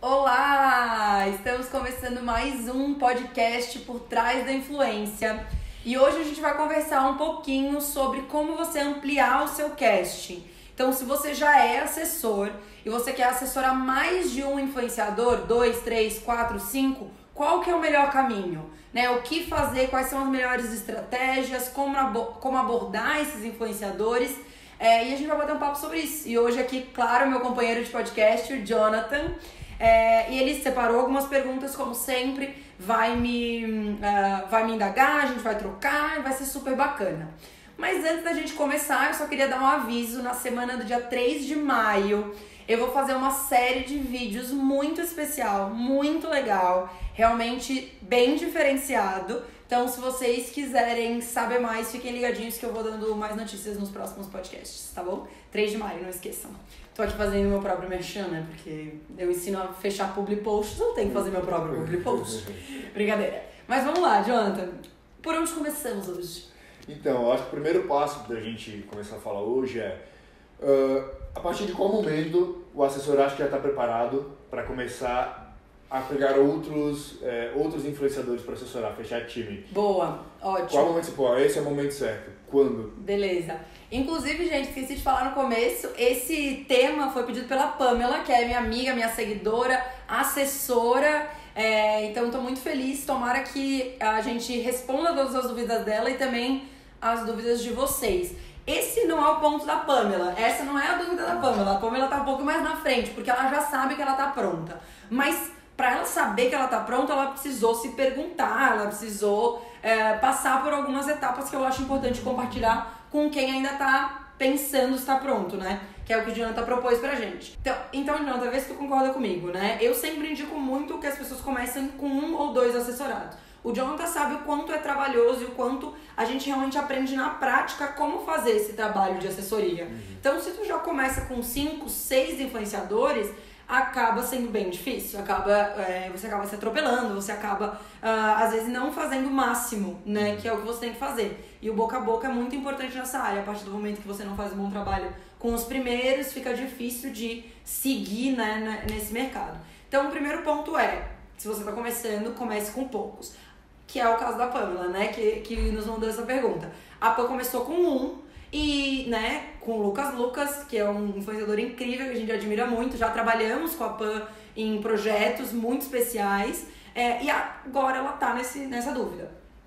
Olá! Estamos começando mais um podcast Por Trás da Influência. E hoje a gente vai conversar um pouquinho sobre como você ampliar o seu casting. Então, se você já é assessor e você quer assessorar mais de um influenciador, 2, 3, 4, 5, qual que é o melhor caminho? Né? O que fazer, quais são as melhores estratégias, como abordar esses influenciadores. E a gente vai bater um papo sobre isso. E hoje aqui, claro, meu companheiro de podcast, o Jonathan. E ele separou algumas perguntas, como sempre, vai me indagar, a gente vai trocar, vai ser super bacana. Mas antes da gente começar, eu só queria dar um aviso. Na semana do dia 3 de maio, eu vou fazer uma série de vídeos muito especial, muito legal, realmente bem diferenciado. Então, se vocês quiserem saber mais, fiquem ligadinhos que eu vou dando mais notícias nos próximos podcasts, tá bom? 3 de maio, não esqueçam. Tô aqui fazendo meu próprio merchan, né? Porque eu ensino a fechar public posts, eu tenho que fazer meu próprio public post. Brincadeira. Mas vamos lá, Jonathan. Por onde começamos hoje? Então, eu acho que o primeiro passo da gente começar a falar hoje é a partir de qual momento o assessor acha que já está preparado para começar a pegar outros influenciadores para assessorar, fechar time. Boa, ótimo. Qual momento você pô, esse é o momento certo? Quando? Beleza. Inclusive, gente, esqueci de falar no começo, esse tema foi pedido pela Pamela, que é minha amiga, minha seguidora, assessora. Então, estou muito feliz. Tomara que a gente responda todas as dúvidas dela e também as dúvidas de vocês. Esse não é o ponto da Pamela. Essa não é a dúvida da Pamela. A Pamela tá um pouco mais na frente, porque ela já sabe que ela tá pronta. Mas para ela saber que ela tá pronta, ela precisou se perguntar, ela precisou passar por algumas etapas que eu acho importante compartilhar com quem ainda tá pensando se tá pronto, né? Que é o que o Jonathan propôs pra gente. Então Jonathan, vê se tu concorda comigo, né? Eu sempre indico muito que as pessoas comecem com 1 ou 2 assessorados. O Jonathan sabe o quanto é trabalhoso e o quanto a gente realmente aprende na prática como fazer esse trabalho de assessoria. Então, se tu já começa com 5, 6 influenciadores, acaba sendo bem difícil, você acaba se atropelando, você acaba, às vezes, não fazendo o máximo, né, que é o que você tem que fazer. E o boca a boca é muito importante nessa área. A partir do momento que você não faz um bom trabalho com os primeiros, fica difícil de seguir, né, nesse mercado. Então, o primeiro ponto se você está começando, comece com poucos. Que é o caso da Pamela, né, que nos mandou essa pergunta. A Pam começou com 1 e, né, com o Lucas, que é um influenciador incrível, que a gente admira muito. Já trabalhamos com a Pam em projetos muito especiais e agora ela tá nessa dúvida.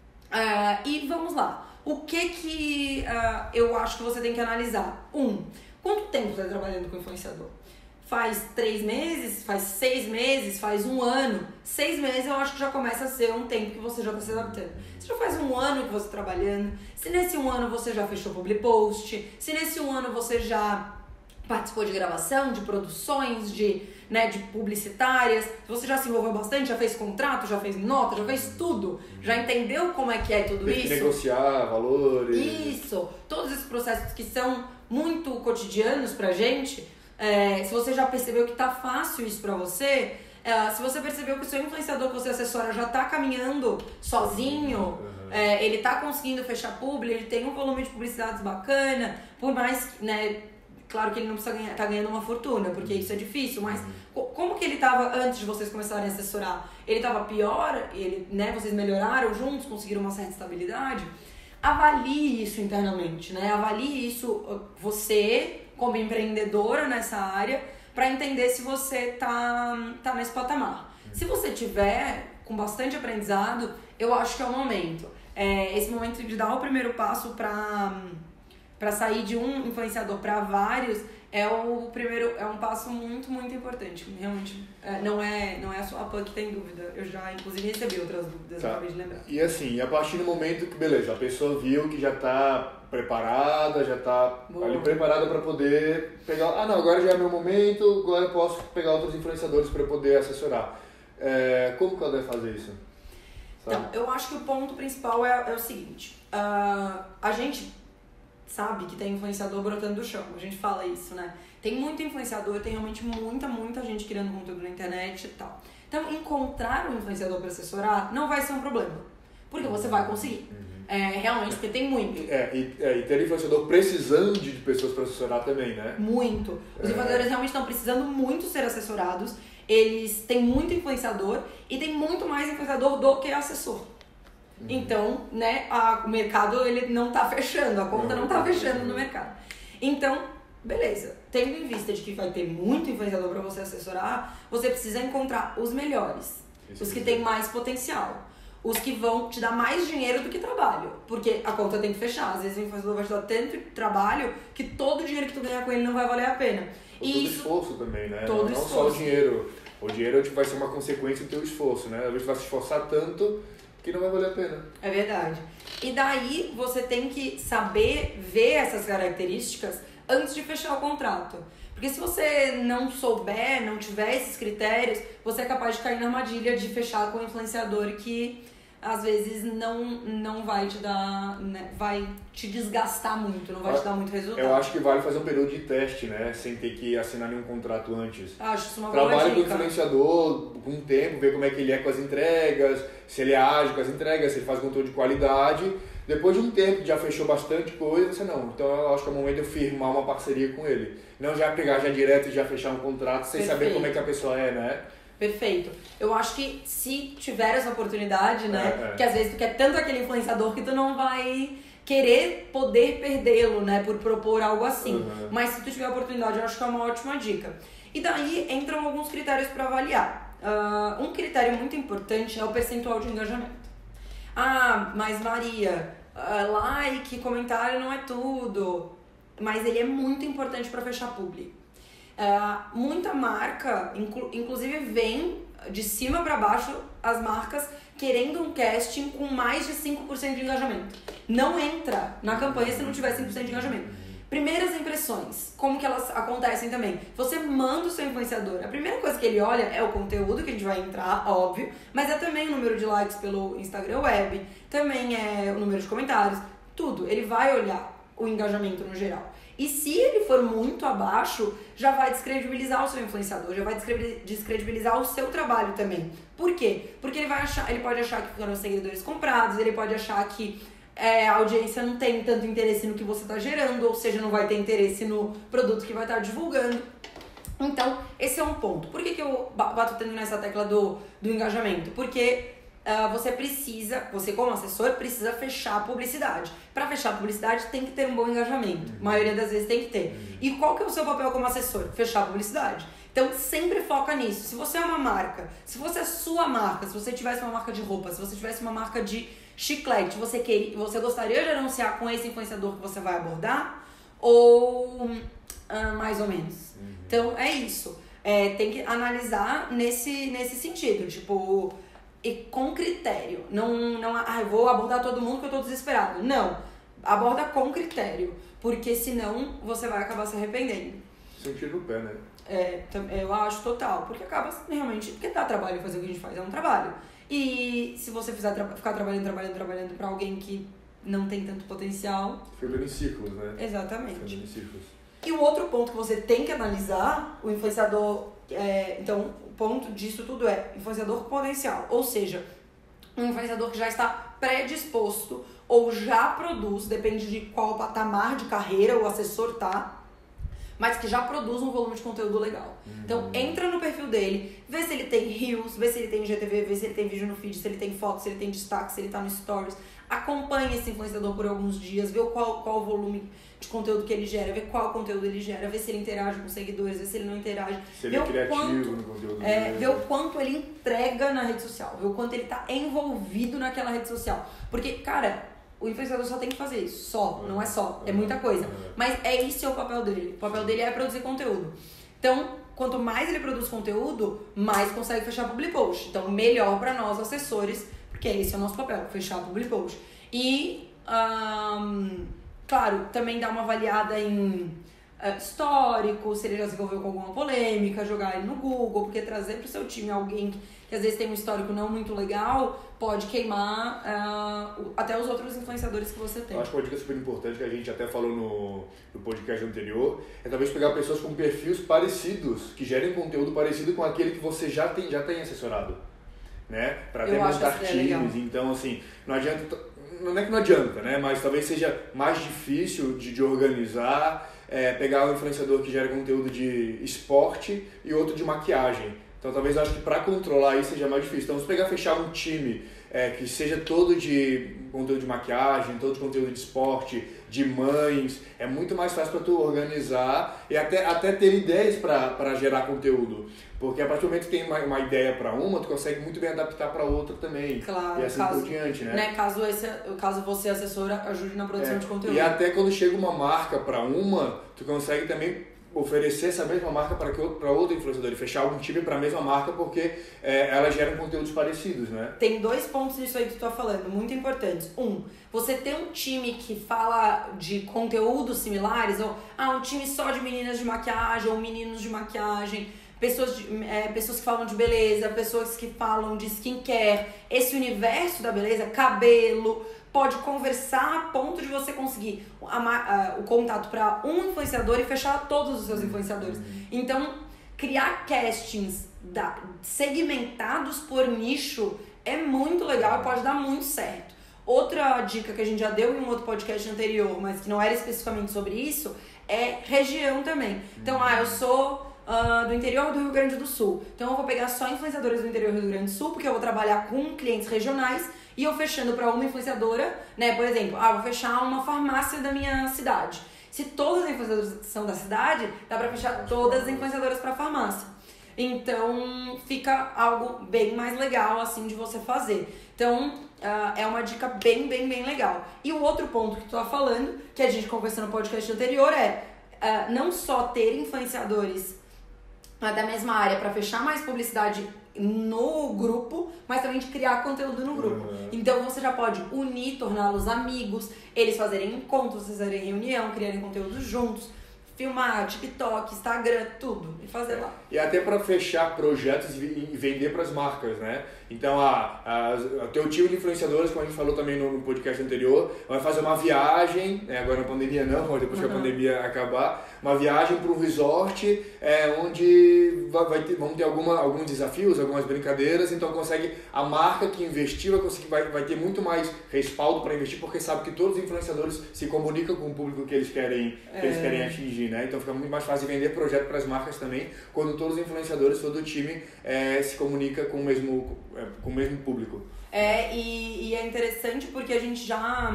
E vamos lá. O que eu acho que você tem que analisar? Quanto tempo você está trabalhando com influenciador? Faz 3 meses, faz 6 meses, faz 1 ano. 6 meses eu acho que já começa a ser um tempo que você já está se adaptando. Se já faz 1 ano que você está trabalhando, se nesse 1 ano você já fechou public post, se nesse 1 ano você já participou de gravação, de produções, de publicitárias, se você já se envolveu bastante, já fez contrato, já fez nota, já fez tudo, já entendeu como é tudo isso? Negociar valores. Isso, todos esses processos que são muito cotidianos pra gente. Se você já percebeu que tá fácil isso pra você, se você percebeu que o seu influenciador que você assessora já tá caminhando sozinho, ele tá conseguindo fechar publi, ele tem um volume de publicidades bacana, por mais que, né, claro que ele não precisa tá ganhando uma fortuna, porque isso é difícil, mas como que ele tava antes de vocês começarem a assessorar? Ele tava pior? Vocês melhoraram juntos, conseguiram uma certa estabilidade? Avalie isso internamente, né? Avalie isso você como empreendedora nessa área para entender se você tá nesse patamar. Se você tiver com bastante aprendizado, eu acho que é o momento. Esse momento de dar o primeiro passo para sair de um influenciador para vários é um passo muito, muito importante. Realmente, não é só a Pam que tem dúvida. Eu já, inclusive, recebi outras dúvidas, eu acabei de lembrar. E assim, a partir do momento que, beleza, a pessoa viu que já está preparada, já está ali preparada para poder pegar... agora já é meu momento, agora eu posso pegar outros influenciadores para poder assessorar. Como que ela deve fazer isso? Sabe? Então, eu acho que o ponto principal é o seguinte. A gente sabe que tem influenciador brotando do chão, a gente fala isso, né? Tem muito influenciador, tem realmente muita gente criando conteúdo na internet e tal. Então, encontrar um influenciador para assessorar não vai ser um problema, porque você vai conseguir. Realmente, porque tem muito. E ter influenciador precisando de pessoas para assessorar também, né? Muito. Os influenciadores realmente estão precisando muito ser assessorados. eles têm muito influenciador e tem muito mais influenciador do que assessor. Então, né, o mercado ele não tá fechando, a conta não tá fechando no mercado. Então, beleza, tendo em vista de que vai ter muito influenciador para você assessorar, você precisa encontrar os melhores, os que têm mais potencial, os que vão te dar mais dinheiro do que trabalho, porque a conta tem que fechar. Às vezes o influenciador vai te dar tanto trabalho que todo o dinheiro que tu ganhar com ele não vai valer a pena. Todo esforço também, né? Todo não esforço. Só o dinheiro. O dinheiro vai ser uma consequência do teu esforço, né? Às vezes tu vai se esforçar tanto que não vai valer a pena. É verdade. E daí você tem que saber ver essas características antes de fechar o contrato. Porque se você não souber, não tiver esses critérios, você é capaz de cair na armadilha de fechar com um influenciador que às vezes não vai te dar, né, vai te desgastar muito, não vai te dar muito resultado. Eu acho que vale fazer um período de teste, né? Sem ter que assinar nenhum contrato antes. Acho isso uma boa Trabalha dica. com o influenciador com um tempo, ver como é que ele é com as entregas, se ele age com as entregas, se ele faz conteúdo de qualidade. Depois de um tempo que já fechou bastante coisa, você não. Então eu acho que é o momento de eu firmar uma parceria com ele. Não já pegar já direto e já fechar um contrato sem saber como é que a pessoa é, né? Perfeito. Eu acho que se tiver essa oportunidade, né? Que às vezes tu quer tanto aquele influenciador que tu não vai querer poder perdê-lo, né? Por propor algo assim. Mas se tu tiver a oportunidade, eu acho que é uma ótima dica. E daí entram alguns critérios para avaliar. Um critério muito importante é o percentual de engajamento. Ah, mas Maria, like, comentário não é tudo. Mas ele é muito importante para fechar publi. Muita marca, inclusive vem de cima para baixo as marcas querendo um casting com mais de 5% de engajamento. Não entra na campanha se não tiver 5% de engajamento. Primeiras impressões, como que elas acontecem também? Você manda o seu influenciador, a primeira coisa que ele olha é o conteúdo que a gente vai entrar, óbvio, mas é também o número de likes pelo Instagram Web, também é o número de comentários, tudo. Ele vai olhar o engajamento no geral. E se ele for muito abaixo, já vai descredibilizar o seu influenciador, já vai descredibilizar o seu trabalho também. Por quê? Porque ele pode achar que foram seguidores comprados, ele pode achar que a audiência não tem tanto interesse no que você está gerando, ou seja, não vai ter interesse no produto que vai estar divulgando. Então, esse é um ponto. Por que eu bato tanto nessa tecla do engajamento? Porque você como assessor precisa fechar a publicidade. Para fechar a publicidade tem que ter um bom engajamento. A maioria das vezes tem que ter. E qual que é o seu papel como assessor? Fechar a publicidade. Então sempre foca nisso. Se você é uma marca, se fosse a sua marca, se você tivesse uma marca de roupa, se você tivesse uma marca de chiclete, você gostaria de anunciar com esse influenciador que você vai abordar? Ou mais ou menos? Então é isso. Tem que analisar nesse sentido. Tipo, e com critério. Não, eu vou abordar todo mundo que eu tô desesperado. Não. Aborda com critério. Porque senão você vai acabar se arrependendo. Isso é um tiro no pé, né? Eu acho total. Porque acaba realmente... Porque dá trabalho fazer o que a gente faz. É um trabalho. E se você ficar trabalhando pra alguém que não tem tanto potencial... Fica dando em círculos, né? Exatamente. Fica dando em círculos. E o outro ponto que você tem que analisar, o influenciador... Então, o ponto disso tudo é influenciador com potencial. Ou seja, um influenciador que já está predisposto ou já produz, depende de qual patamar de carreira o assessor tá, mas que já produz um volume de conteúdo legal. Então, entra no perfil dele, vê se ele tem reels, vê se ele tem IGTV, vê se ele tem vídeo no feed, se ele tem foto, se ele tem destaque, se ele tá no stories. Acompanhe esse influenciador por alguns dias, vê qual o volume de conteúdo que ele gera, vê qual conteúdo ele gera, vê se ele interage com seguidores, vê se ele não interage. Se ele é criativo no conteúdo dele. Vê o quanto ele entrega na rede social, vê o quanto ele tá envolvido naquela rede social. Porque, cara, o influenciador só tem que fazer isso, não é só, é muita coisa. Mas esse é o papel dele. O papel dele é produzir conteúdo. Então, quanto mais ele produz conteúdo, mais consegue fechar public post. Então, melhor para nós, assessores, porque esse é o nosso papel, fechar public post. E, claro, também dar uma avaliada em histórico, se ele já se envolveu com alguma polêmica, jogar ele no Google, porque trazer pro seu time alguém que às vezes tem um histórico não muito legal, pode queimar até os outros influenciadores que você tem. Eu acho que uma dica super importante que a gente até falou no podcast anterior é talvez pegar pessoas com perfis parecidos, que gerem conteúdo parecido com aquele que você já tem assessorado, né? Para até montar times. Então, assim, não adianta, não é que não adianta, né? Mas talvez seja mais difícil de organizar, pegar um influenciador que gera conteúdo de esporte e outro de maquiagem. Então talvez eu acho que para controlar isso seja mais difícil. Então se pegar fechar um time que seja todo de conteúdo de maquiagem, todo de conteúdo de esporte, de mães, é muito mais fácil para tu organizar e até ter ideias para gerar conteúdo. Porque a partir do momento que tem uma ideia para uma, tu consegue muito bem adaptar para outra também. Claro, e assim por diante, né? Caso você, assessora, ajude na produção de conteúdo. E até quando chega uma marca para uma, tu consegue também oferecer essa mesma marca para outro influenciador e fechar algum time para a mesma marca porque elas geram conteúdos parecidos, né? Tem 2 pontos disso aí que tu tá falando, muito importantes. Você ter um time que fala de conteúdos similares, ou um time só de meninas de maquiagem ou meninos de maquiagem, pessoas que falam de beleza, pessoas que falam de skincare, esse universo da beleza, cabelo, pode conversar a ponto de você conseguir o contato para um influenciador e fechar todos os seus influenciadores. Então, criar castings segmentados por nicho é muito legal e pode dar muito certo. Outra dica que a gente já deu em um outro podcast anterior, mas que não era especificamente sobre isso, é região também. Então, eu sou do interior do Rio Grande do Sul. Então, eu vou pegar só influenciadores do interior do Rio Grande do Sul, porque eu vou trabalhar com clientes regionais. E eu fechando para uma influenciadora, né? Por exemplo, vou fechar uma farmácia da minha cidade. Se todas as influenciadoras são da cidade, dá para fechar todas as influenciadoras para farmácia. Então, fica algo bem mais legal, assim, de você fazer. Então, é uma dica bem, bem, bem legal. E o outro ponto que tu tá falando, que a gente conversou no podcast anterior, não só ter influenciadores da mesma área para fechar mais publicidade no grupo, mas também de criar conteúdo no grupo. Então você já pode unir, torná-los amigos, eles fazerem encontros, vocês fazerem reunião, criarem conteúdo juntos, filmar, TikTok, Instagram, tudo, e fazer lá. E até para fechar projetos e vender para as marcas, né? Então, o teu time de influenciadores, como a gente falou também no podcast anterior, vai fazer uma viagem, agora na pandemia não, mas depois que a pandemia acabar, uma viagem para um resort, onde vão ter alguns desafios, algumas brincadeiras, então a marca que investiu vai ter muito mais respaldo para investir, porque sabe que todos os influenciadores se comunicam com o público que eles querem atingir, né? Então fica muito mais fácil vender projeto para as marcas também, quando todos os influenciadores, todo o time se comunica com o mesmo público. E é interessante porque a gente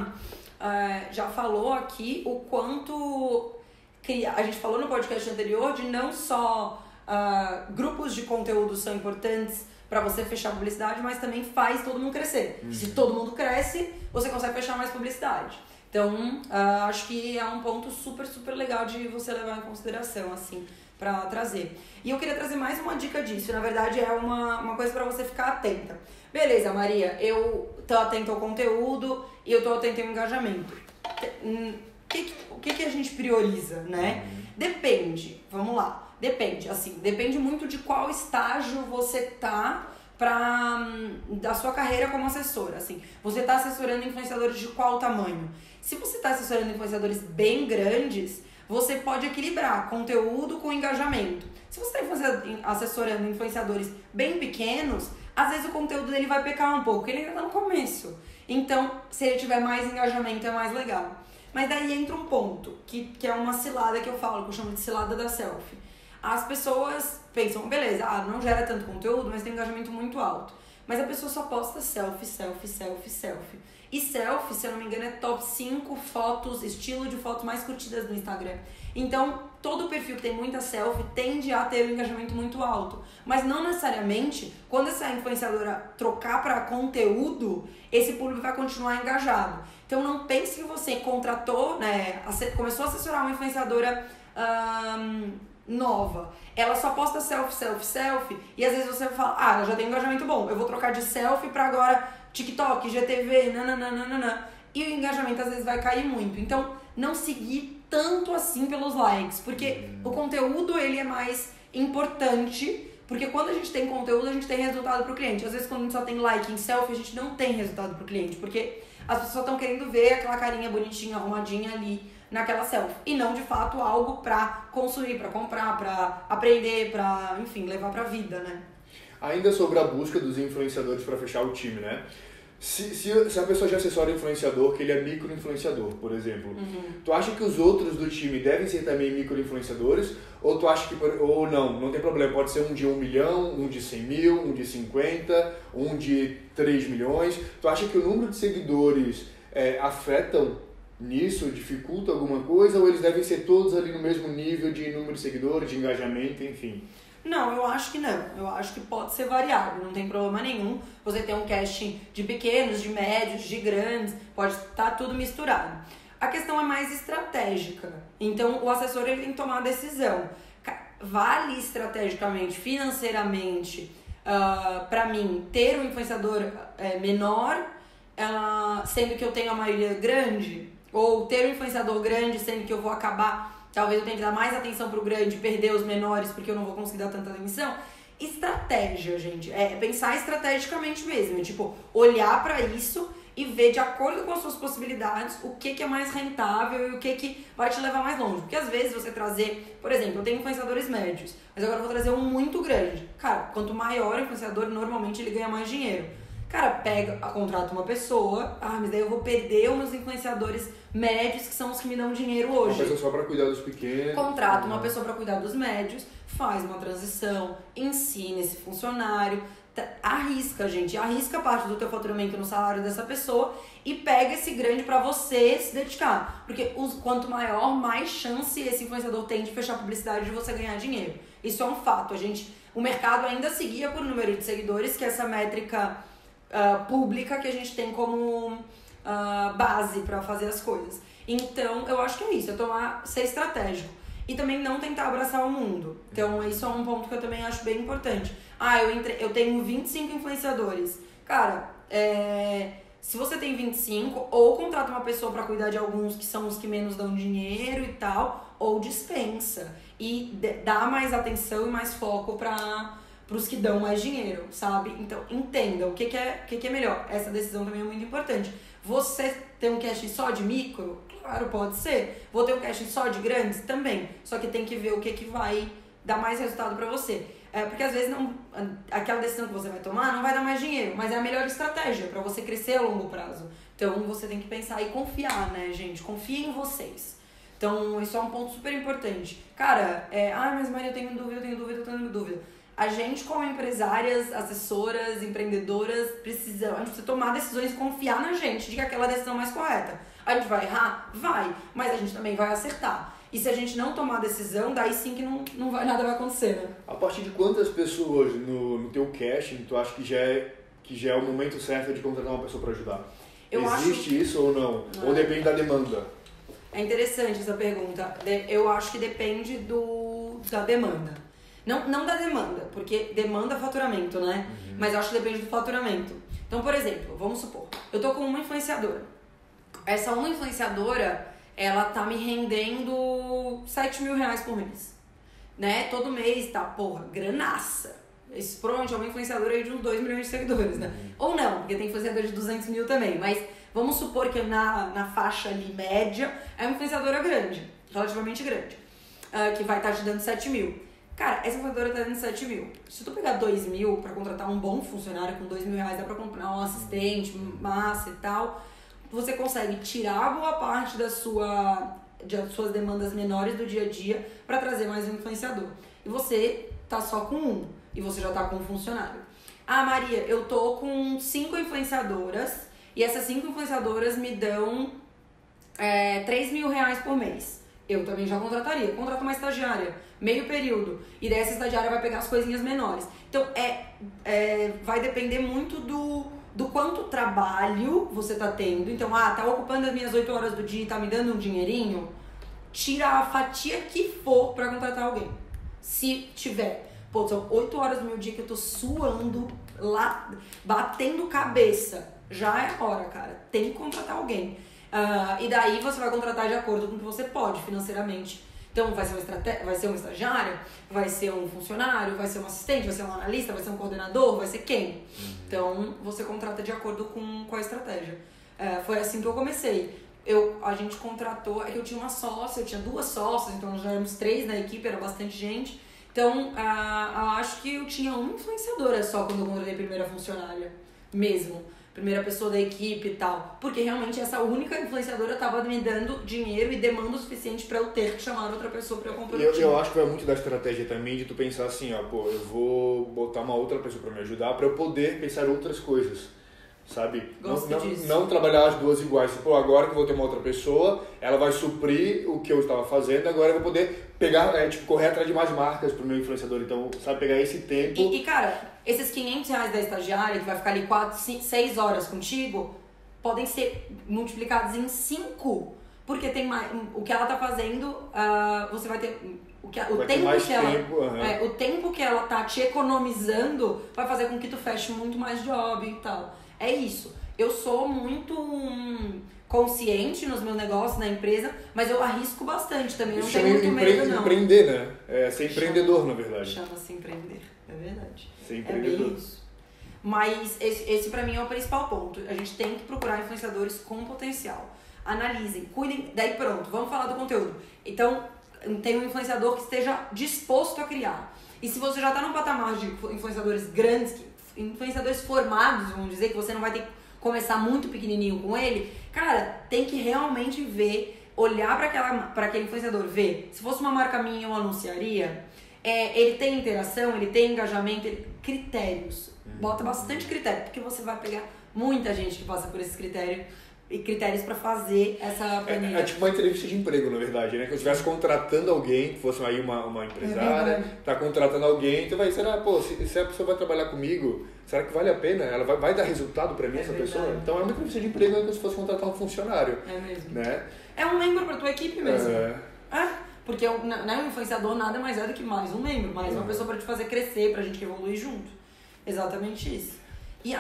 já falou aqui o quanto a gente falou no podcast anterior de não só grupos de conteúdo são importantes para você fechar publicidade, mas também faz todo mundo crescer. Se todo mundo cresce, você consegue fechar mais publicidade. Então, acho que é um ponto super, super legal de você levar em consideração, assim, pra trazer. E eu queria trazer mais uma dica disso. Na verdade, é uma coisa pra você ficar atenta. Beleza, Maria, eu tô atenta ao conteúdo e eu tô atenta ao engajamento. O que a gente prioriza, né? Depende, vamos lá. Depende muito de qual estágio você tá da sua carreira como assessora. Assim, você tá assessorando influenciadores de qual tamanho? Se você está assessorando influenciadores bem grandes, você pode equilibrar conteúdo com engajamento. Se você está assessorando influenciadores bem pequenos, às vezes o conteúdo dele vai pecar um pouco, porque ele ainda está no começo. Então, se ele tiver mais engajamento, é mais legal. Mas daí entra um ponto, que é uma cilada que eu falo, que eu chamo de cilada da selfie. As pessoas pensam, beleza, não gera tanto conteúdo, mas tem um engajamento muito alto. Mas a pessoa só posta selfie. E selfie, se eu não me engano, é top 5 fotos, estilo de fotos mais curtidas no Instagram. Então, todo perfil que tem muita selfie tende a ter um engajamento muito alto. Mas não necessariamente, quando essa influenciadora trocar para conteúdo, esse público vai continuar engajado. Então, não pense que você contratou, né, começou a assessorar uma influenciadora nova. Ela só posta selfie, e às vezes você fala, ela já tem um engajamento bom, eu vou trocar de selfie para agora TikTok, GTV, e o engajamento às vezes vai cair muito. Então, não seguir tanto assim pelos likes, porque o conteúdo ele é mais importante, porque quando a gente tem conteúdo, a gente tem resultado pro cliente. Às vezes, quando a gente só tem like em selfie, a gente não tem resultado pro cliente, porque as pessoas estão querendo ver aquela carinha bonitinha, arrumadinha ali naquela selfie, e não de fato algo pra consumir, pra comprar, pra aprender, pra, enfim, levar pra vida, né? Ainda sobre a busca dos influenciadores para fechar o time, né? Se a pessoa já assessora influenciador, que ele é micro-influenciador, por exemplo, tu acha que os outros do time devem ser também micro-influenciadores? Ou tu acha que, ou não tem problema, pode ser um de 1 milhão, um de 100 mil, um de 50, um de 3 milhões. Tu acha que o número de seguidores afetam nisso, dificulta alguma coisa? Ou eles devem ser todos ali no mesmo nível de número de seguidores, de engajamento, enfim? Não, eu acho que não. Eu acho que pode ser variável, não tem problema nenhum. Você tem um casting de pequenos, de médios, de grandes, pode estar tudo misturado. A questão é mais estratégica. Então, o assessor ele tem que tomar a decisão. Vale estrategicamente, financeiramente, para mim, ter um influenciador menor, sendo que eu tenho a maioria grande? Ou ter um influenciador grande, sendo que eu vou acabar... Talvez eu tenha que dar mais atenção pro grande e perder os menores porque eu não vou conseguir dar tanta atenção. Estratégia, gente. É pensar estrategicamente mesmo. É tipo, olhar pra isso e ver de acordo com as suas possibilidades o que é mais rentável e o que vai te levar mais longe. Porque às vezes você trazer... Por exemplo, eu tenho influenciadores médios, mas agora eu vou trazer um muito grande. Cara, quanto maior o influenciador, normalmente ele ganha mais dinheiro. Cara, contrata uma pessoa, mas daí eu vou perder os meus influenciadores médios, que são os que me dão dinheiro hoje. Uma pessoa só pra cuidar dos pequenos. Contrata uma pessoa pra cuidar dos médios, faz uma transição, ensina esse funcionário, arrisca, gente, arrisca parte do teu faturamento no salário dessa pessoa e pega esse grande pra você se dedicar. Porque quanto maior, mais chance esse influenciador tem de fechar publicidade e de você ganhar dinheiro. Isso é um fato. O mercado ainda seguia por número de seguidores, que é essa métrica pública que a gente tem como base para fazer as coisas. Então, eu acho que é isso, ser estratégico. E também não tentar abraçar o mundo. Então, isso é um ponto que eu também acho bem importante. Eu tenho 25 influenciadores. Cara, se você tem 25, ou contrata uma pessoa para cuidar de alguns que são os que menos dão dinheiro e tal, ou dispensa. E dá mais atenção e mais foco para os que dão mais dinheiro, sabe? Então, entenda o que é melhor. Essa decisão também é muito importante. Você tem um casting só de micro? Claro, pode ser. Vou ter um casting só de grandes? Também. Só que tem que ver o que vai dar mais resultado pra você. Porque às vezes aquela decisão que você vai tomar não vai dar mais dinheiro, mas é a melhor estratégia pra você crescer a longo prazo. Então, você tem que pensar e confiar, né, gente? Confia em vocês. Então, isso é um ponto super importante. Cara, mas Maria, eu tenho dúvida. A gente, como empresárias, assessoras, empreendedoras, a gente precisa tomar decisões e confiar na gente de que aquela decisão é mais correta. A gente vai errar? Vai, mas a gente também vai acertar. E se a gente não tomar decisão, daí sim que nada vai acontecer, né? A partir de quantas pessoas no teu casting tu acha que já é o momento certo de contratar uma pessoa para ajudar? Existe isso ou não? Ou depende da demanda? É interessante essa pergunta. Eu acho que depende da demanda. Não da demanda, porque demanda é faturamento, né? Mas eu acho que depende do faturamento. Então, por exemplo, vamos supor, eu tô com uma influenciadora. Essa uma influenciadora, ela tá me rendendo 7 mil reais por mês. Né? Todo mês tá, granaça. Isso provavelmente é uma influenciadora aí de uns 2 milhões de seguidores, né? Ou não, porque tem influenciador de 200 mil também. Mas vamos supor que na faixa ali média é uma influenciadora grande, relativamente grande, que vai estar te dando 7 mil. Cara, essa influenciadora tá dando 7 mil. Se tu pegar 2 mil pra contratar um bom funcionário com 2 mil reais, dá pra comprar um assistente, massa e tal, você consegue tirar boa parte das suas demandas menores do dia a dia pra trazer mais um influenciador. E você tá só com um, e você já tá com um funcionário. Maria, eu tô com 5 influenciadoras, e essas 5 influenciadoras me dão 3 mil reais por mês. Eu também já contrataria. Contrato uma estagiária, meio período. E dessa estagiária vai pegar as coisinhas menores. Então, vai depender muito do quanto trabalho você tá tendo. Então, tá ocupando as minhas 8 horas do dia e tá me dando um dinheirinho. Tira a fatia que for pra contratar alguém. Se tiver, são 8 horas do meu dia que eu tô suando lá, batendo cabeça. Já é hora, cara. Tem que contratar alguém. E daí você vai contratar de acordo com o que você pode financeiramente. Então vai ser um estagiário, vai ser um funcionário, vai ser um assistente, vai ser um analista, vai ser um coordenador, vai ser quem? Então você contrata de acordo com a estratégia. Foi assim que eu comecei. A gente contratou, eu tinha uma sócia, eu tinha 2 sócias, então nós já éramos 3 na equipe, era bastante gente. Então acho que eu tinha uma influenciadora só quando eu contratei a primeira funcionária mesmo. primeira pessoa da equipe e tal. Porque realmente essa única influenciadora tava me dando dinheiro e demanda o suficiente pra eu ter que chamar outra pessoa pra eu comprar o time. Eu acho que vai muito da estratégia também de tu pensar assim, ó, pô, eu vou botar uma outra pessoa pra me ajudar pra eu poder pensar em outras coisas. Sabe? Não trabalhar as duas iguais. Pô, agora que eu vou ter uma outra pessoa, ela vai suprir o que eu estava fazendo, agora eu vou poder pegar, correr atrás de mais marcas pro meu influenciador. Então, sabe, pegar esse tempo. E cara, esses R$500 da estagiária, que vai ficar ali 4, 6 horas contigo, podem ser multiplicados em 5. Porque tem mais. O que ela tá fazendo, você vai ter. O tempo que ela tá te economizando vai fazer com que tu feche muito mais job e tal. É isso. Eu sou muito consciente nos meus negócios, na empresa, mas eu arrisco bastante também. Eu não tenho muito medo, não. Empreender, né? É ser empreendedor, na verdade. Chama-se empreender. É verdade. Ser empreendedor. É bem isso. Mas esse pra mim é o principal ponto. A gente tem que procurar influenciadores com potencial. Analisem, cuidem. Daí pronto, vamos falar do conteúdo. Então, tem um influenciador que esteja disposto a criar. E se você já tá num patamar de influenciadores grandes, influenciadores formados, vamos dizer, que você não vai ter que começar muito pequenininho com ele, cara, tem que realmente ver, olhar para aquele influenciador, ver. Se fosse uma marca minha, eu anunciaria. Ele tem interação, ele tem engajamento, critérios. Bota bastante critério, porque você vai pegar muita gente que passa por esses critérios para fazer essa planilha. É tipo uma entrevista de emprego, na verdade, né? Que eu estivesse contratando alguém, que fosse aí uma empresária, tá contratando alguém, então será, pô, se a pessoa vai trabalhar comigo, será que vale a pena? Ela vai dar resultado pra mim, essa pessoa? Então é uma entrevista de emprego, é como se fosse contratar um funcionário. É mesmo. Né? É um membro pra tua equipe mesmo. Porque o influenciador nada mais é do que mais um membro, mais uma pessoa pra te fazer crescer, pra gente evoluir junto. Exatamente isso. E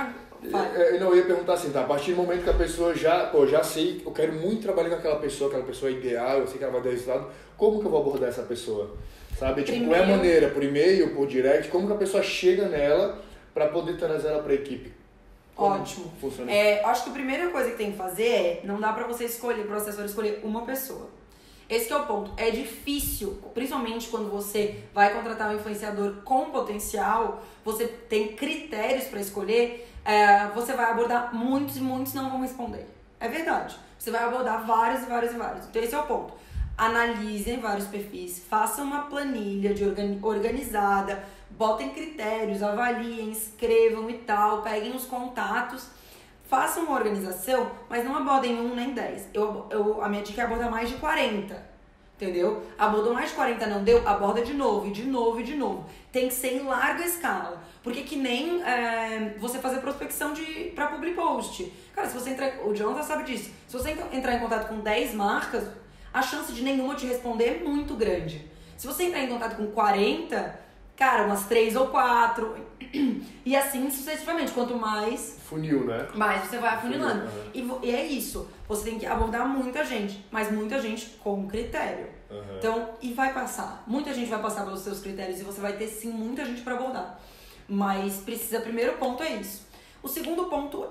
eu ia perguntar assim, tá? A partir do momento que a pessoa já sei, eu quero muito trabalhar com aquela pessoa é ideal, eu sei que ela vai dar resultado, como que eu vou abordar essa pessoa? Sabe? Tipo, qual é a maneira? Por e-mail, por direct? Como que a pessoa chega nela pra poder trazer ela pra equipe? Como ótimo. Funciona? Acho que a primeira coisa que tem que fazer não dá pra você escolher, pro assessor escolher uma pessoa. Esse que é o ponto. É difícil, principalmente quando você vai contratar um influenciador com potencial, você tem critérios para escolher, você vai abordar muitos e muitos não vão responder. É verdade. Você vai abordar vários e vários e vários. Então esse é o ponto. Analisem vários perfis, façam uma planilha organizada, botem critérios, avaliem, escrevam e tal, peguem os contatos. Façam uma organização, mas não abordem 1 nem 10. A minha dica é abordar mais de 40. Entendeu? Abordou mais de 40, não deu? Aborda de novo, e de novo, e de novo. Tem que ser em larga escala. Porque que nem você fazer prospecção pra public post. Cara, se você entrar... O Jonathan sabe disso. Se você entrar em contato com 10 marcas, a chance de nenhuma te responder é muito grande. Se você entrar em contato com 40... Cara, umas 3 ou 4. E assim sucessivamente. Quanto mais... Funil, né? Mais você vai afunilando. E é isso. Você tem que abordar muita gente. Mas muita gente com critério. Então, e vai passar. Muita gente vai passar pelos seus critérios. E você vai ter, sim, muita gente pra abordar. Mas precisa... Primeiro ponto é isso. O segundo ponto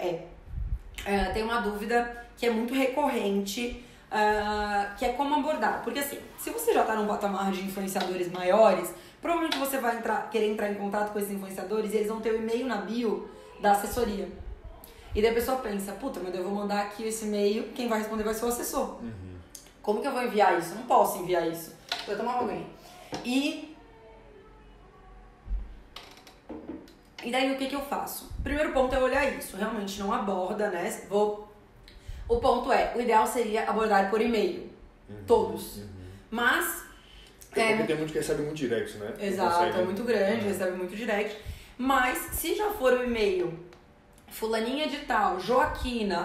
tem uma dúvida que é muito recorrente... que é como abordar. Porque assim, se você já tá num patamar de influenciadores maiores... Provavelmente você vai querer entrar em contato com esses influenciadores e eles vão ter o e-mail na bio da assessoria. E daí a pessoa pensa, puta, mas eu vou mandar aqui esse e-mail, quem vai responder vai ser o assessor. Como que eu vou enviar isso? Eu não posso enviar isso. Vou tomar uma aguinha. E daí o que eu faço? Primeiro ponto é olhar isso. Realmente não aborda, né? O ponto o ideal seria abordar por e-mail. Todos. Mas... Porque tem muito que recebe muito direct, né? Exato, é muito grande, recebe muito direct. Mas se já for o e-mail fulaninha de tal, joaquina,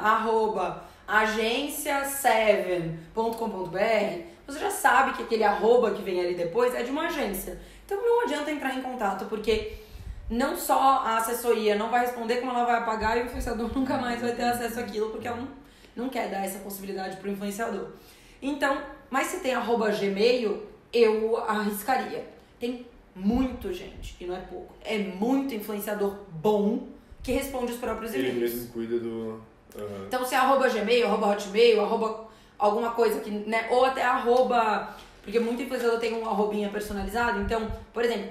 @agência7.com.br, você já sabe que aquele arroba que vem ali depois é de uma agência. Então não adianta entrar em contato, porque não só a assessoria não vai responder, como ela vai apagar e o influenciador nunca mais vai ter acesso àquilo, porque ela não quer dar essa possibilidade pro influenciador. Então, mas se tem @gmail, eu arriscaria. Tem muito gente, e não é pouco. É muito influenciador bom que responde os próprios e-mails. Ele mesmo cuida do... Então, se é @gmail, @hotmail, alguma coisa que, né? Ou até Porque muito influenciador tem um arrobinha personalizado. Então, por exemplo,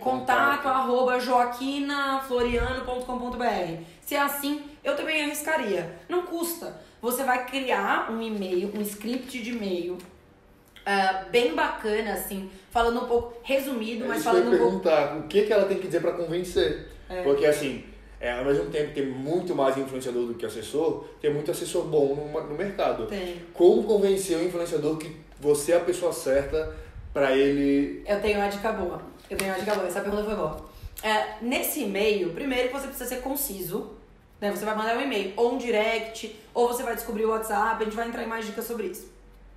contato@joaquinafloriano.com.br. Se é assim, eu também arriscaria. Não custa. Você vai criar um e-mail, um script de e-mail bem bacana, assim, falando um pouco resumido, mas falando um pouco... perguntar o que ela tem que dizer para convencer. Porque assim, ao mesmo tempo que tem muito mais influenciador do que assessor, tem muito assessor bom no mercado. Tem. Como convencer o influenciador que você é a pessoa certa para ele... Eu tenho uma dica boa. Essa pergunta foi boa. Nesse e-mail, primeiro que você precisa ser conciso, né? Você vai mandar um e-mail, ou um direct, ou você vai descobrir o WhatsApp, a gente vai entrar em mais dicas sobre isso.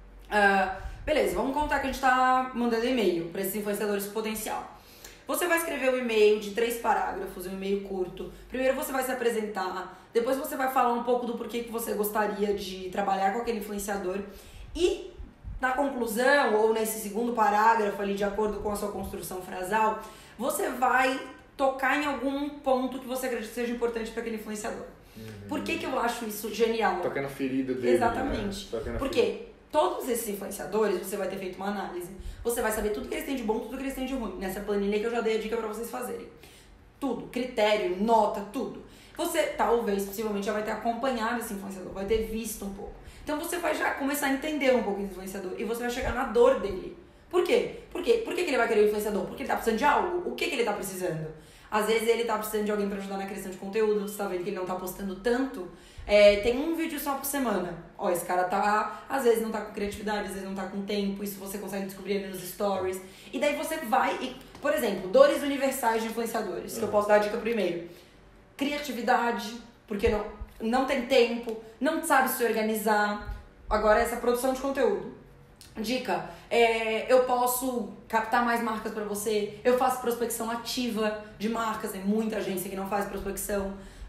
Beleza, vamos contar que a gente tá mandando e-mail para esses influenciadores com potencial. Você vai escrever um e-mail de 3 parágrafos, um e-mail curto. Primeiro você vai se apresentar, depois você vai falar um pouco do porquê que você gostaria de trabalhar com aquele influenciador. E na conclusão, ou nesse segundo parágrafo ali, de acordo com a sua construção frasal, você vai tocar em algum ponto que você acredita que seja importante para aquele influenciador. Por que eu acho isso genial? Tocar na ferida dele. Exatamente. Né? Porque todos esses influenciadores, você vai ter feito uma análise. Você vai saber tudo que eles têm de bom, tudo que eles têm de ruim. Nessa planilha que eu já dei a dica pra vocês fazerem. Tudo. Critério, nota, tudo. Você, talvez, possivelmente, já vai ter acompanhado esse influenciador. Vai ter visto um pouco. Então, você vai já começar a entender um pouco esse influenciador. E você vai chegar na dor dele. Por quê? Por que ele vai querer o influenciador? Porque ele tá precisando de algo. O que ele tá precisando? Às vezes, ele tá precisando de alguém pra ajudar na criação de conteúdo. Você tá vendo que ele não tá postando tanto. Tem um vídeo só por semana. Esse cara tá, às vezes não tá com criatividade, às vezes não tá com tempo. Isso você consegue descobrir ali nos stories. E daí você vai por exemplo, dores universais de influenciadores, que eu posso dar a dica primeiro. Criatividade, porque não tem tempo, não sabe se organizar. Agora, essa produção de conteúdo. Dica, eu posso captar mais marcas pra você. Eu faço prospecção ativa de marcas. Tem muita agência que não faz prospecção.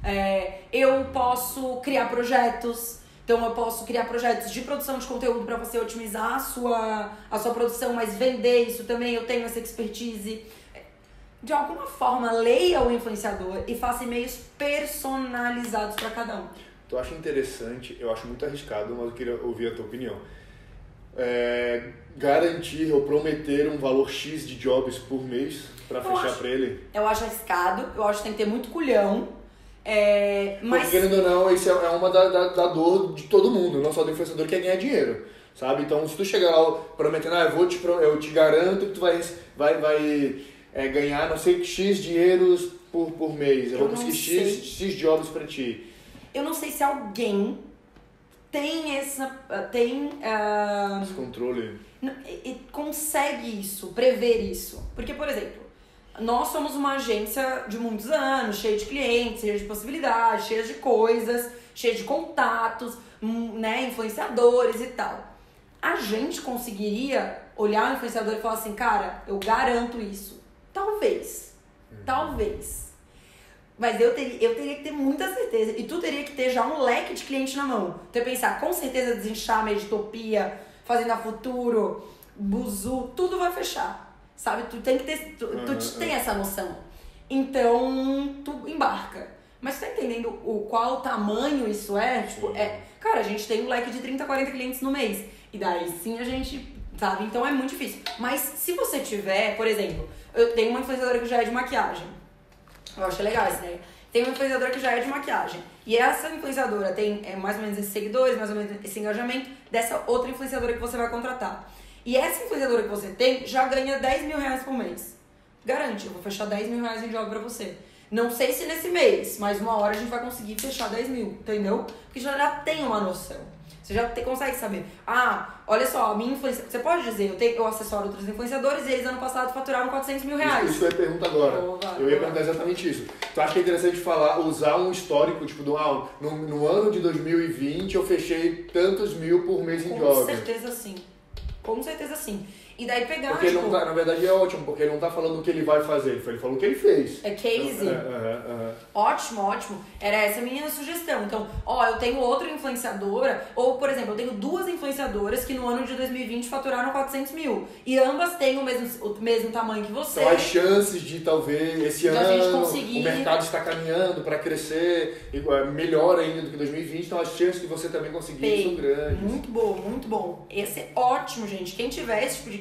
Eu posso criar projetos. Então eu posso criar projetos de produção de conteúdo para você otimizar a sua produção, mas vender isso também, eu tenho essa expertise. De alguma forma, leia o influenciador e faça e-mails personalizados para cada um. Tu acha interessante, eu acho muito arriscado, mas eu queria ouvir a tua opinião. Garantir ou prometer um valor X de jobs por mês para fechar para ele? Eu acho arriscado, eu acho que tem que ter muito culhão. Mas... Porque, querendo ou não, isso é uma da dor de todo mundo, não só do influenciador que quer ganhar dinheiro, sabe? Então, se tu chegar lá prometendo, eu te garanto que tu vai ganhar não sei X dinheiros por mês, eu vou conseguir X jobs pra ti. Eu não sei se alguém tem esse controle e consegue isso, prever isso. Porque, por exemplo, nós somos uma agência de muitos anos, cheia de clientes, cheia de possibilidades, cheia de coisas, cheia de contatos, né, influenciadores e tal. A gente conseguiria olhar o influenciador e falar assim, cara, eu garanto isso. Talvez. Mas eu teria que ter muita certeza. E tu teria que ter já um leque de cliente na mão. Tu ia pensar, com certeza, Desenchame, Editopia, Fazenda Futuro, Buzu, tudo vai fechar. Sabe? Tu tem que ter. Tu tem essa noção. Então, tu embarca. Mas tu tá entendendo qual tamanho isso é? Tipo, cara, a gente tem um leque de 30, 40 clientes no mês. E daí sim a gente. Sabe? Então é muito difícil. Mas se você tiver, por exemplo, eu tenho uma influenciadora que já é de maquiagem. Eu acho legal essa ideia. Tem uma influenciadora que já é de maquiagem. E essa influenciadora tem mais ou menos esses seguidores, mais ou menos esse engajamento dessa outra influenciadora que você vai contratar. E essa influenciadora que você tem já ganha 10 mil reais por mês. Garante, eu vou fechar 10 mil reais em job pra você. Não sei se nesse mês, mas uma hora a gente vai conseguir fechar 10 mil, entendeu? Porque já tem uma noção. Você já consegue saber. Olha só, a minha influência... Você pode dizer, eu assessoro outros influenciadores e eles ano passado faturaram 400 mil reais. Isso eu ia perguntar agora. Eu ia perguntar exatamente isso. Tu acha que é interessante usar um histórico, tipo, no ano de 2020 eu fechei tantos mil por mês em job? Com certeza sim. E daí pegar, porque ele não tá, na verdade é ótimo, porque ele não tá falando o que ele vai fazer, ele falou o que ele fez. É case. Ótimo. Era essa a minha sugestão. Então, eu tenho outra influenciadora, ou, por exemplo, eu tenho 2 influenciadoras que no ano de 2020 faturaram 400 mil. E ambas têm o mesmo tamanho que você. Então, as chances de, talvez, esse ano, conseguir... o mercado está caminhando para crescer melhor ainda do que 2020, então as chances de você também conseguir são grandes. Muito bom. Esse é ótimo, gente. Quem tiver esse tipo de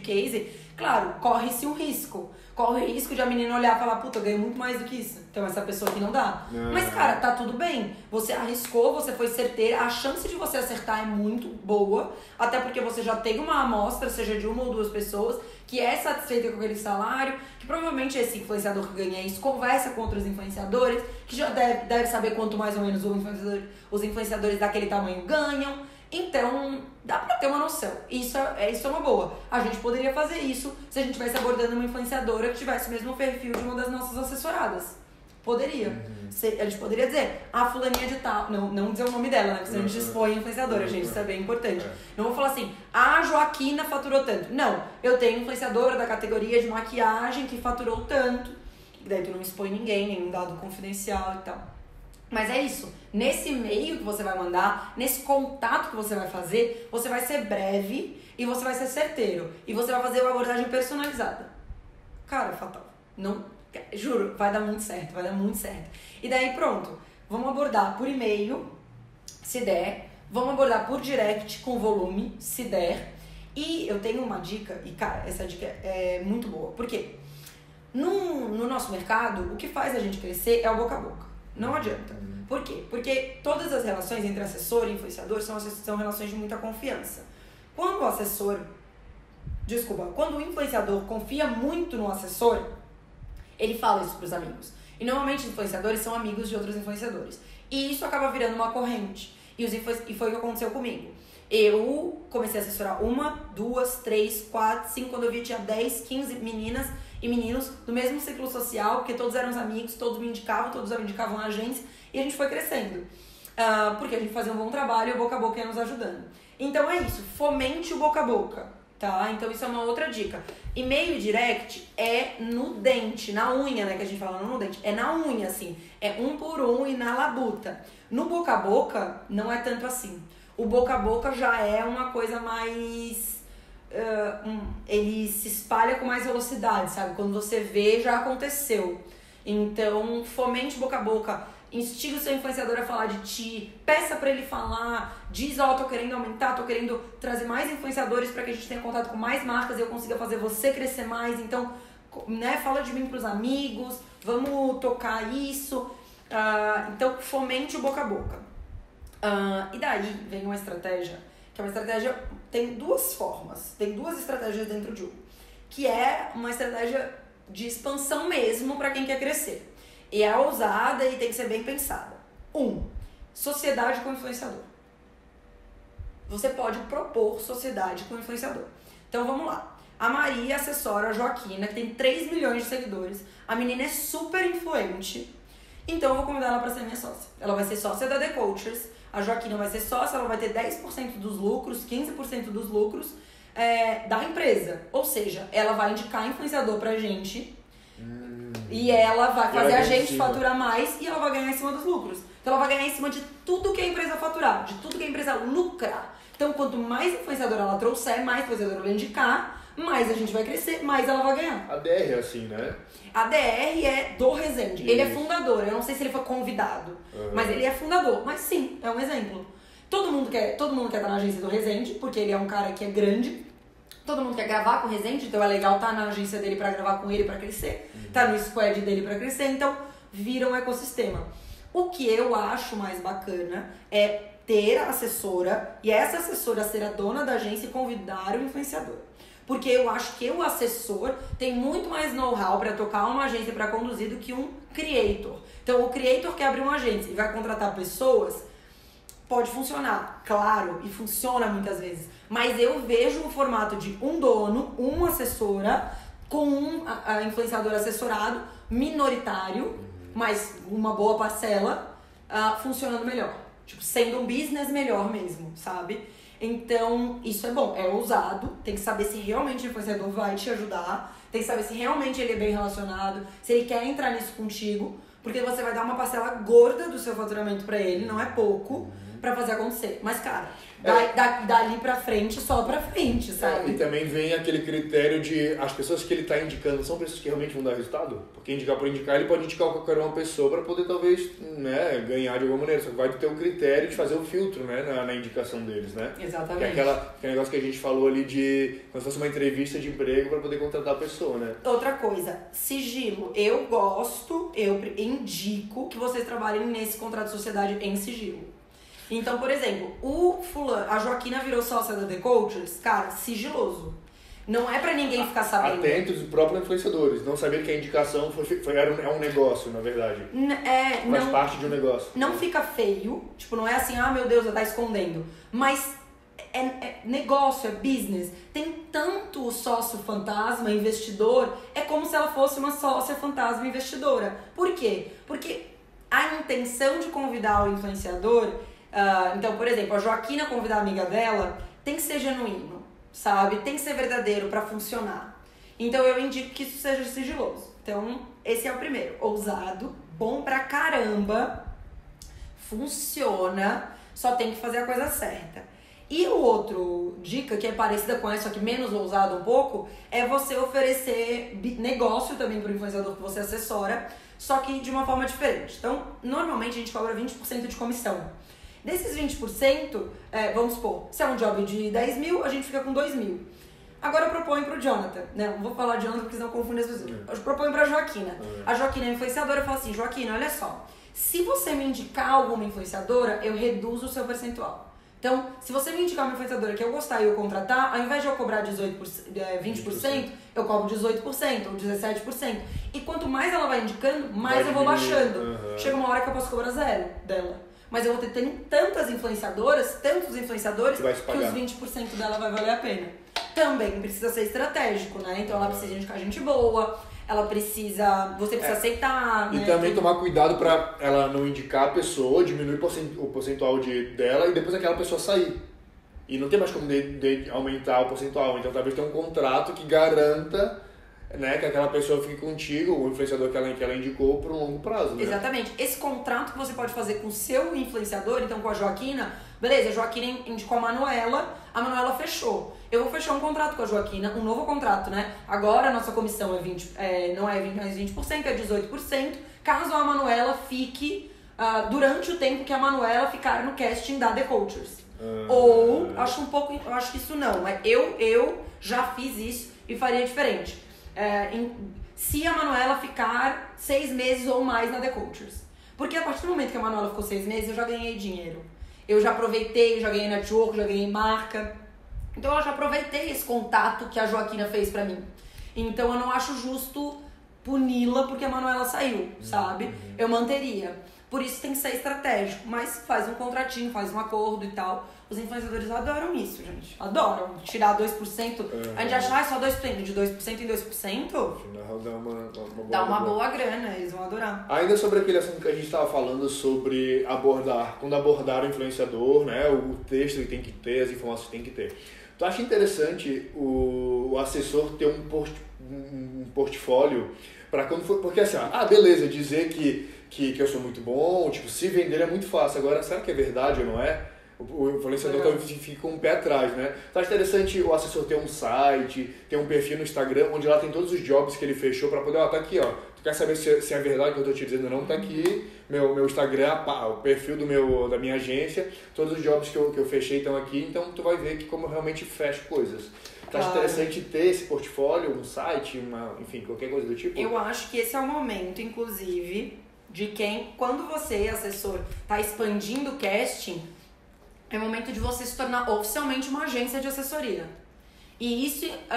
case, claro, corre-se um risco. Corre o risco de a menina olhar e falar, puta, eu ganho muito mais do que isso. Então essa pessoa aqui não dá. Mas, cara, tá tudo bem. Você arriscou, você foi certeira. A chance de você acertar é muito boa. Até porque você já tem uma amostra, seja de uma ou duas pessoas, que é satisfeita com aquele salário, que provavelmente esse influenciador que ganha isso conversa com outros influenciadores, que já deve saber quanto mais ou menos os influenciadores daquele tamanho ganham. Então, dá pra ter uma noção. Isso é uma boa. A gente poderia fazer isso se a gente estivesse abordando uma influenciadora que tivesse o mesmo perfil de uma das nossas assessoradas. Poderia. A gente poderia dizer, a fulaninha de tal. Não dizer o nome dela, né? Porque senão a gente expõe a influenciadora, gente. Isso é bem importante. Não vou falar assim, a Joaquina faturou tanto. Não. Eu tenho influenciadora da categoria de maquiagem que faturou tanto. E daí tu não expõe ninguém, nenhum dado confidencial e tal. Mas é isso, nesse e-mail que você vai mandar, nesse contato que você vai fazer, você vai ser breve e você vai ser certeiro. E você vai fazer uma abordagem personalizada. Cara, fatal. Não, juro, vai dar muito certo, vai dar muito certo. E daí pronto, vamos abordar por e-mail, se der. Vamos abordar por direct com volume, se der. E eu tenho uma dica, e cara, essa dica é muito boa. Por quê? No nosso mercado, o que faz a gente crescer é o boca a boca. Não adianta. Por quê? Porque todas as relações entre assessor e influenciador são relações de muita confiança. Quando o influenciador confia muito no assessor, ele fala isso pros amigos. E normalmente influenciadores são amigos de outros influenciadores. E isso acaba virando uma corrente. E foi o que aconteceu comigo. Eu comecei a assessorar 1, 2, 3, 4, 5, quando eu vi tinha 10, 15 meninas e meninos do mesmo ciclo social, porque todos eram os amigos, todos me indicavam, todos me indicavam na agência, e a gente foi crescendo. Porque a gente fazia um bom trabalho e o boca a boca ia nos ajudando. Então é isso, fomente o boca a boca, tá? Então isso é uma outra dica. E-mail direct é no dente, na unha, né, que a gente fala, não no dente, é na unha, assim, é um por um e na labuta. No boca a boca, não é tanto assim. O boca a boca já é uma coisa mais... ele se espalha com mais velocidade, sabe? Quando você vê, já aconteceu. Então, fomente boca a boca, instiga o seu influenciador a falar de ti, peça pra ele falar, diz, tô querendo aumentar, tô querendo trazer mais influenciadores pra que a gente tenha contato com mais marcas e eu consiga fazer você crescer mais. Então, né, fala de mim pros amigos, vamos tocar isso. Então, fomente o boca a boca. E daí vem uma estratégia, que é uma estratégia, tem duas formas, tem duas estratégias dentro de um, que é uma estratégia de expansão mesmo para quem quer crescer. E é ousada e tem que ser bem pensada. 1. Sociedade com influenciador. Você pode propor sociedade com influenciador. Então vamos lá. A Maria assessora a Joaquina, que tem 3 milhões de seguidores. A menina é super influente. Então eu vou convidar ela para ser minha sócia. Ela vai ser sócia da The Coachers. A Joaquina vai ser sócia, ela vai ter 10% dos lucros, 15% dos lucros da empresa. Ou seja, ela vai indicar influenciador pra gente e ela vai fazer a gente faturar mais e ela vai ganhar em cima dos lucros. Então ela vai ganhar em cima de tudo que a empresa faturar, de tudo que a empresa lucrar. Então quanto mais influenciador ela trouxer, mais influenciador ela indicar, mais a gente vai crescer, mais ela vai ganhar. A DR é assim, né? A DR é do Resende. Isso. Ele é fundador. Eu não sei se ele foi convidado, mas ele é fundador. Mas sim, é um exemplo. Todo mundo quer estar na agência do Resende, porque ele é um cara que é grande. Todo mundo quer gravar com o Resende, então é legal estar na agência dele pra gravar com ele pra crescer. Tá no squad dele pra crescer, então vira um ecossistema. O que eu acho mais bacana é ter a assessora e essa assessora ser a dona da agência e convidar o influenciador. Porque eu acho que o assessor tem muito mais know-how para tocar uma agência, para conduzir, do que um creator. Então, o creator que abre uma agência e vai contratar pessoas, pode funcionar, claro, e funciona muitas vezes. Mas eu vejo o formato de um dono, uma assessora, com a influenciador assessorado, minoritário, mas uma boa parcela, funcionando melhor. Tipo, sendo um business melhor mesmo, sabe? Então, isso é bom, é ousado, tem que saber se realmente o influenciador vai te ajudar, tem que saber se realmente ele é bem relacionado, se ele quer entrar nisso contigo, porque você vai dar uma parcela gorda do seu faturamento pra ele, não é pouco, pra fazer acontecer. Mas, cara, dali pra frente, só pra frente, sabe? E também vem aquele critério de as pessoas que ele tá indicando são pessoas que realmente vão dar resultado? Porque indicar por indicar, ele pode indicar qualquer uma pessoa pra poder talvez, né, ganhar de alguma maneira. Só que vai ter o critério de fazer o filtro, né, na indicação deles, né? Exatamente. Que é aquele negócio que a gente falou ali de como se fosse uma entrevista de emprego pra poder contratar a pessoa, né? Outra coisa, sigilo. Eu indico que vocês trabalhem nesse contrato de sociedade em sigilo. Então, por exemplo, a Joaquina virou sócia da The Coachers, cara, sigiloso. Não é pra ninguém ficar sabendo. Atentos os próprios influenciadores, não saber que a indicação é um negócio, na verdade. Faz parte de um negócio. Não fica feio, tipo, não é assim, meu Deus, ela tá escondendo. Mas é negócio, é business. Tem tanto sócio fantasma, investidor, é como se ela fosse uma sócia fantasma investidora. Por quê? Porque a intenção de convidar o influenciador... então, por exemplo, a Joaquina convidar a amiga dela tem que ser genuíno, sabe? Tem que ser verdadeiro pra funcionar. Então, eu indico que isso seja sigiloso. Então, esse é o primeiro. Ousado, bom pra caramba, funciona, só tem que fazer a coisa certa. E o outro dica, que é parecida com essa, só que menos ousado um pouco, é você oferecer negócio também pro influenciador que você assessora, só que de uma forma diferente. Então, normalmente a gente cobra 20% de comissão. Desses 20%, vamos supor, se é um job de 10 mil, a gente fica com 2 mil. Agora eu proponho pro Jonathan, né? Não vou falar Jonathan porque senão confunde as pessoas. Eu proponho pra Joaquina. A Joaquina é influenciadora, eu falo assim, Joaquina, olha só, se você me indicar alguma influenciadora, eu reduzo o seu percentual. Então, se você me indicar uma influenciadora que eu gostar e eu contratar, ao invés de eu cobrar 20%, eu cobro 18% ou 17%. E quanto mais ela vai indicando, mais eu vou baixando. Chega uma hora que eu posso cobrar 0 dela. Mas eu vou ter tantas influenciadoras, tantos influenciadores, que os 20% dela vai valer a pena. Também precisa ser estratégico, né? Então ela precisa indicar gente boa, você precisa aceitar, e né? também tomar cuidado pra ela não indicar a pessoa, diminuir o percentual dela e depois aquela pessoa sair. E não tem mais como aumentar o percentual. Então talvez tenha um contrato que garanta, né, que aquela pessoa fique contigo, o influenciador que ela indicou, por um longo prazo, né? Exatamente. Esse contrato que você pode fazer com o seu influenciador, então com a Joaquina, beleza, a Joaquina indicou a Manuela fechou. Eu vou fechar um contrato com a Joaquina, um novo contrato, né? Agora a nossa comissão não é mais 20%, é 18%, caso a Manuela fique durante o tempo que a Manuela ficar no casting da The Coachers. Ou, eu acho que isso não, mas eu já fiz isso e faria diferente. Se a Manuela ficar 6 meses ou mais na The Coachers. Porque a partir do momento que a Manuela ficou 6 meses, eu já ganhei dinheiro. Eu já aproveitei, já ganhei network, já ganhei marca. Então eu já aproveitei esse contato que a Joaquina fez pra mim. Então eu não acho justo puni-la porque a Manuela saiu, sabe? Eu manteria. Por isso tem que ser estratégico. Mas faz um contratinho, faz um acordo e tal. Os influenciadores adoram isso, gente. Adoram. Tirar 2%. A gente acha, só 2%. De 2% em 2%. Dá uma boa grana. Eles vão adorar. Ainda sobre aquele assunto que a gente estava falando sobre quando abordar o influenciador, né? O texto que tem que ter, as informações que tem que ter. Tu acha interessante o assessor ter um portfólio para quando for... Porque assim, beleza, dizer que eu sou muito bom, tipo, se vender é muito fácil. Agora, será que é verdade ou não é? O influenciador fica com um pé atrás, né? Então, acho interessante o assessor ter um site, ter um perfil no Instagram, onde lá tem todos os jobs que ele fechou para poder, tá aqui, ó. Tu quer saber se é verdade o que eu tô te dizendo ou não? Tá aqui, meu Instagram, o perfil da minha agência, todos os jobs que eu fechei estão aqui, então tu vai ver que como eu realmente fecho coisas. Tu acha interessante ter esse portfólio, um site, enfim, qualquer coisa do tipo? Eu acho que esse é o momento, inclusive, de quando você, assessor, tá expandindo o casting, é o momento de você se tornar oficialmente uma agência de assessoria. E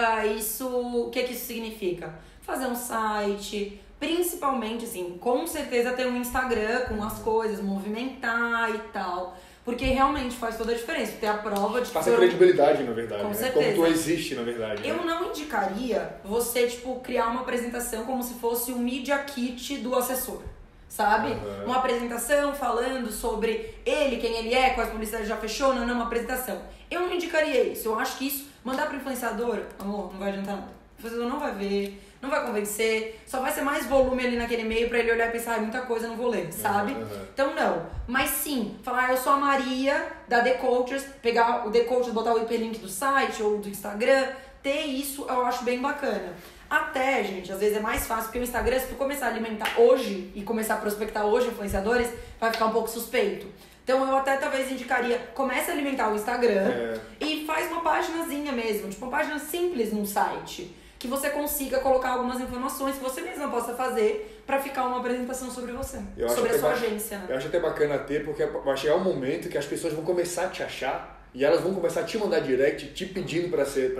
o que isso significa? Fazer um site, principalmente, assim, com certeza ter um Instagram com as coisas, movimentar e tal. Porque realmente faz toda a diferença. Ter a prova de... Passa credibilidade, na verdade. Com né? certeza. Como tu existe, na verdade. Eu não indicaria você, criar uma apresentação como se fosse o Media Kit do assessor. Sabe? Uma apresentação falando sobre ele, quem ele é, quais publicidades já fechou, não, uma apresentação. Eu não indicaria isso. Eu acho que isso, mandar pro influenciador, amor, não vai adiantar nada. O influenciador não vai ver, não vai convencer, só vai ser mais volume ali naquele e-mail pra ele olhar e pensar, ah, muita coisa, não vou ler, sabe? Então não, mas sim, falar, eu sou a Maria da The Coachers, pegar o The Coachers, botar o hiperlink do site ou do Instagram, ter isso eu acho bem bacana. Até, gente, às vezes é mais fácil, porque o Instagram, se tu começar a alimentar hoje e começar a prospectar hoje influenciadores, vai ficar um pouco suspeito. Então eu até talvez indicaria, comece a alimentar o Instagram e faz uma paginazinha mesmo, tipo uma página simples num site, que você consiga colocar algumas informações que você mesma possa fazer pra ficar uma apresentação sobre você, sobre a sua agência. Né? Eu acho até bacana ter, porque vai chegar um momento que as pessoas vão começar a te achar e elas vão começar a te mandar direct, te pedindo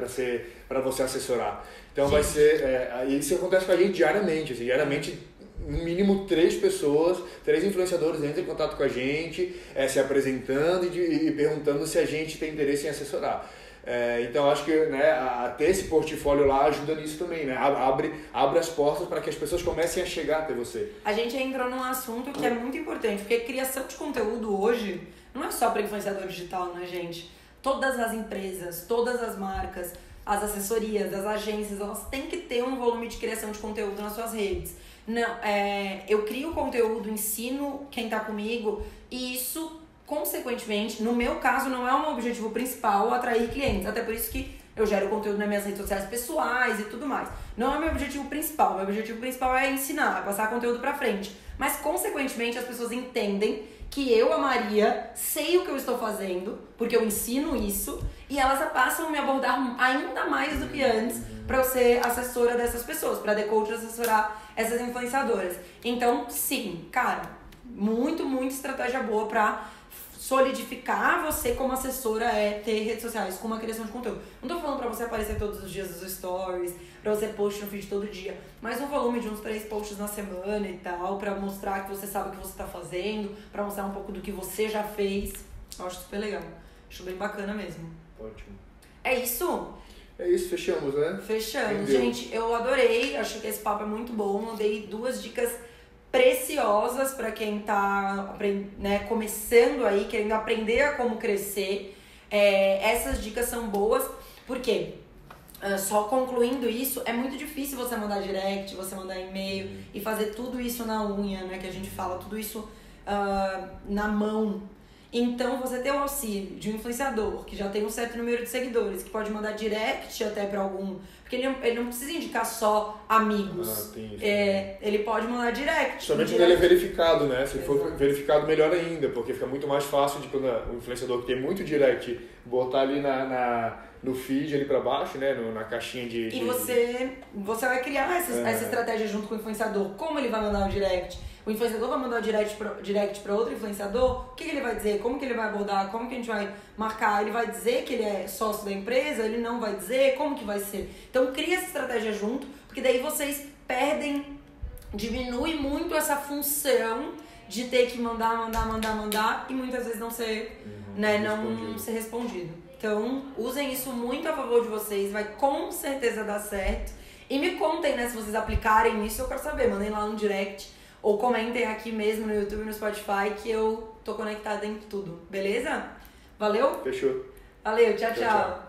pra você assessorar. Então vai ser, isso acontece com a gente diariamente, assim, diariamente no mínimo 3 pessoas, 3 influenciadores entram em contato com a gente, se apresentando e perguntando se a gente tem interesse em assessorar. Então acho que, né, ter esse portfólio lá ajuda nisso também, né? Abre as portas para que as pessoas comecem a chegar até você. A gente entrou num assunto que é muito importante, porque criação de conteúdo hoje não é só para influenciador digital, né, gente? Todas as empresas, todas as marcas, as assessorias, as agências, elas têm que ter um volume de criação de conteúdo nas suas redes. Não, eu crio conteúdo, ensino quem tá comigo e isso, consequentemente, no meu caso, não é um objetivo principal atrair clientes. Até por isso que eu gero conteúdo nas minhas redes sociais pessoais e tudo mais. Não é meu objetivo principal. Meu objetivo principal é ensinar, é passar conteúdo pra frente. Mas, consequentemente, as pessoas entendem que eu, a Maria, sei o que eu estou fazendo, porque eu ensino isso, e elas passam a me abordar ainda mais do que antes para eu ser assessora dessas pessoas, para The Coach assessorar essas influenciadoras. Então, sim, cara, muito estratégia boa para solidificar você como assessora ter redes sociais com uma criação de conteúdo. Não tô falando pra você aparecer todos os dias nos stories, pra você post no feed todo dia, mas um volume de uns 3 posts na semana e tal, pra mostrar que você sabe o que você tá fazendo, pra mostrar um pouco do que você já fez. Eu acho super legal. Acho bem bacana mesmo. Ótimo. É isso? É isso, fechamos, né? Fechamos. Entendeu? Gente, eu adorei, acho que esse papo é muito bom. Eu dei 2 dicas preciosas para quem tá, né, começando aí, querendo aprender a como crescer. Essas dicas são boas, porque só concluindo isso, é muito difícil você mandar direct, você mandar e-mail e fazer tudo isso na unha, né, que a gente fala, tudo isso na mão. Então, você ter o auxílio de um influenciador que já tem um certo número de seguidores, que pode mandar direct até para algum... Porque ele não precisa indicar só amigos. Tem isso, ele pode mandar direct. Somente quando ele é verificado, né? Se for verificado, melhor ainda, porque fica muito mais fácil de quando o influenciador que tem muito direct botar ali no feed ali pra baixo, né? Na caixinha de... E você vai criar essa estratégia junto com o influenciador. Como ele vai mandar o direct? O influenciador vai mandar o direct para outro influenciador, o que ele vai dizer? Como que ele vai abordar? Como que a gente vai marcar? Ele vai dizer que ele é sócio da empresa? Ele não vai dizer? Como que vai ser? Então cria essa estratégia junto, porque daí vocês diminui muito essa função de ter que mandar e muitas vezes não ser, não ser respondido. Então usem isso muito a favor de vocês, vai com certeza dar certo. E me contem, né, se vocês aplicarem isso, eu quero saber, mandem lá no direct. Ou comentem aqui mesmo no YouTube e no Spotify que eu tô conectada em tudo, beleza? Valeu? Fechou. Valeu, tchau.